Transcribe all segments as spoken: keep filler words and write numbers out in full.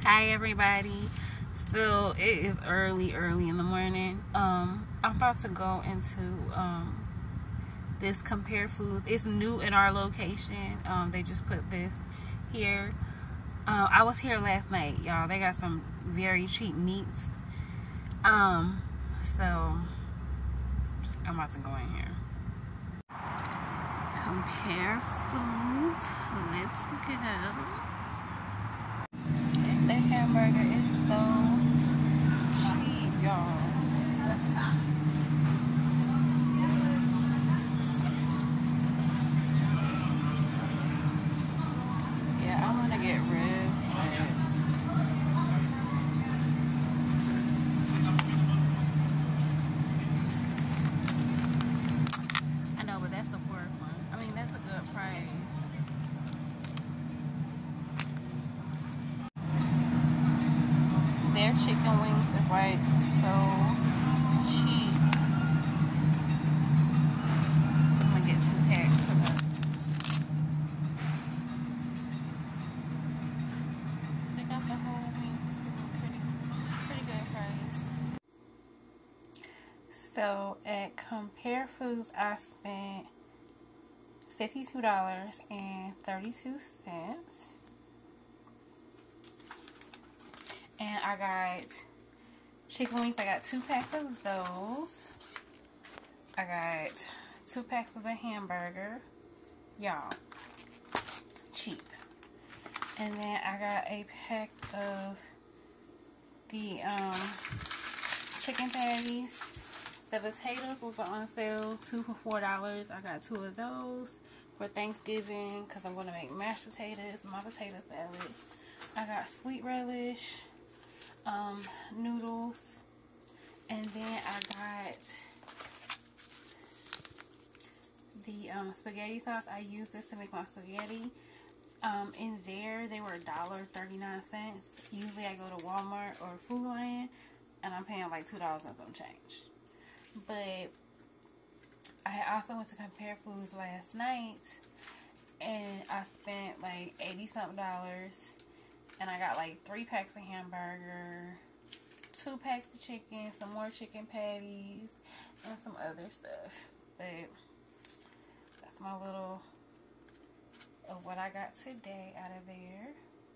Hi everybody. So it is early early in the morning. um I'm about to go into um this Compare Foods. It's new in our location. Um they just put this here. uh, I was here last night, y'all. They got some very cheap meats. Um so I'm about to go in here. Compare Foods, let's go. The hamburger is so cheap, y'all. Yeah, I want to get ribs, but I know, but that's the pork one. I mean, that's a good price. Their chicken wings is like so cheap. I'm gonna get two packs of them. They got the whole wings too. Pretty, pretty good price. So at Compare Foods, I spent fifty-two dollars and thirty-two cents. And I got chicken wings. I got two packs of those. I got two packs of the hamburger. Y'all, cheap. And then I got a pack of the um, chicken patties. The potatoes was on sale, two for four dollars. I got two of those for Thanksgiving because I'm going to make mashed potatoes, my potato salad. I got sweet relish, um, noodles, and then I got the um, spaghetti sauce. I use this to make my spaghetti. Um, in there, they were a dollar and thirty-nine cents. Usually I go to Walmart or Food Lion, and I'm paying like two dollars and some change. But I also went to Compare Foods last night, and I spent like eighty something dollars. And I got like three packs of hamburger, two packs of chicken, some more chicken patties, and some other stuff. But that's my little of what I got today out of there.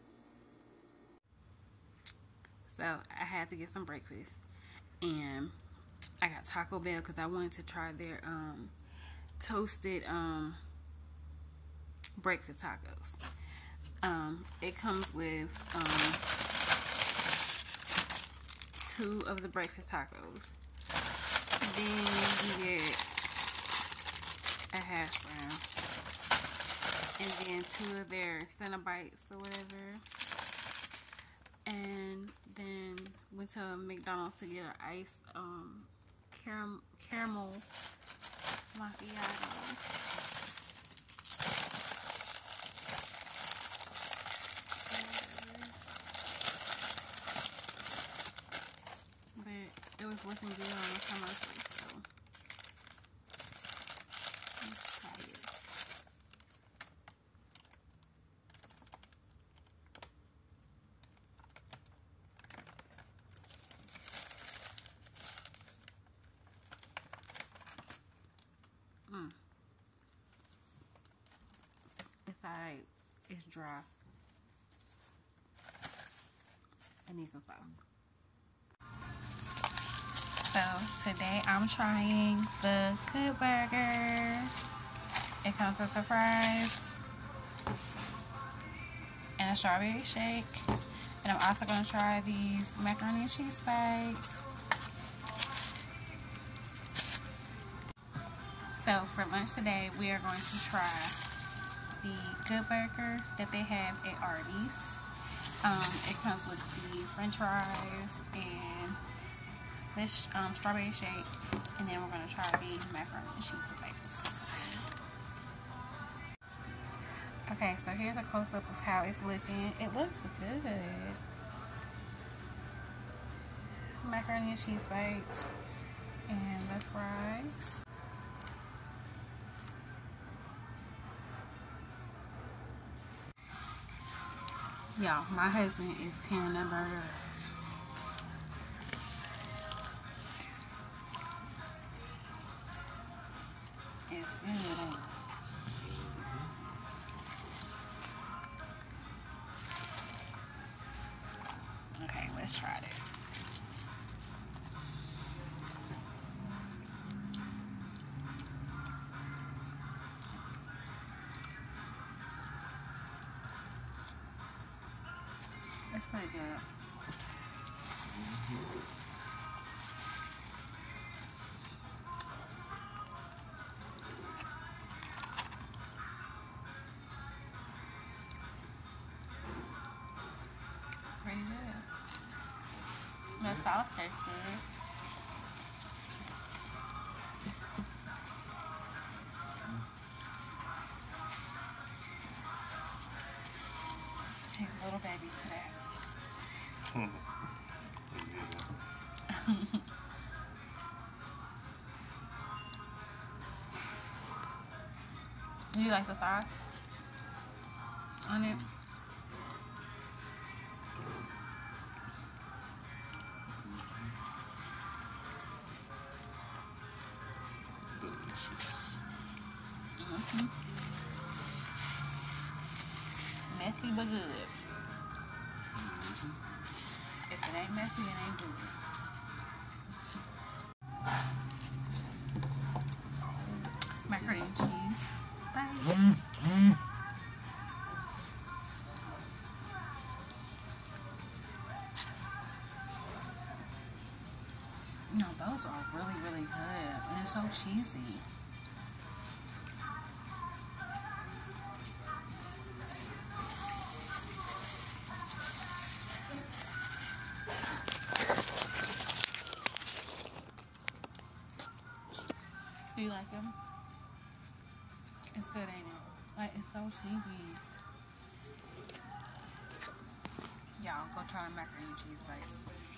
So I had to get some breakfast, and I got Taco Bell because I wanted to try their um, toasted um, breakfast tacos. Um, it comes with um, two of the breakfast tacos. Then you get a hash brown. And then two of their Cinnabites or whatever. And then went to McDonald's to get an iced um, caram caramel macchiato. It was looking good on the commercial, so let's try it. Mm. It's alright. It's dry. I need some sauce. So today I'm trying the Good Burger. It comes with the fries and a strawberry shake. And I'm also going to try these macaroni and cheese bites. So for lunch today, we are going to try the Good Burger that they have at Arby's. Um, it comes with the french fries and this um, strawberry shake, and then we're going to try the macaroni and cheese bites. Okay, so here's a close-up of how it's looking. It looks good. Macaroni and cheese bites and the fries. Y'all, my husband is tearing that burger up. It's good, ain't it? Okay, let's try this. It's pretty good. Pretty good. The sauce tastes good. He's a little baby today. Do you like the sauce on it? Mm-hmm. Messy but good. Mm-hmm. If it ain't messy, it ain't good. Macaroni and cheese. Bye. No, those are really, really good. And it's so cheesy. Do you like them? It's good, ain't it? Like, it's so cheesy. Y'all, go try the macaroni and cheese bites.